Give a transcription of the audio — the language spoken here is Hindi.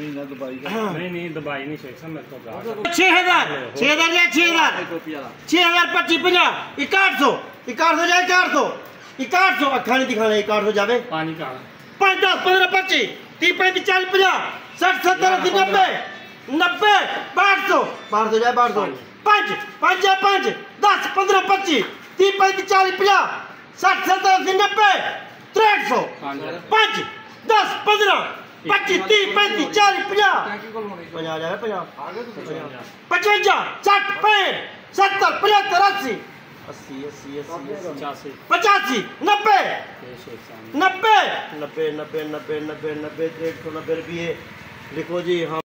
महीना दुबई का। नहीं दुबई नहीं शेख साहब, मेरे को 6000 6000 या 6000 6000 25 50 6100 6100 जाए 400 6100 अखा नहीं दिखाना 6100 जावे पानी का 5 10 15 25 30 35 40 50 60 70 80 90 90 1200 1200 जाए 1200 5 5 जाए 5 10 15 25 30 35 40 50 60 70 80 90 6300 5 10 15 25 30 35 40 50 50 जाए 50 55 60 65 70 75 80 80 80 80 85 90 90 90 90 90 90 90 150 90 रुपये लिखो जी। हाँ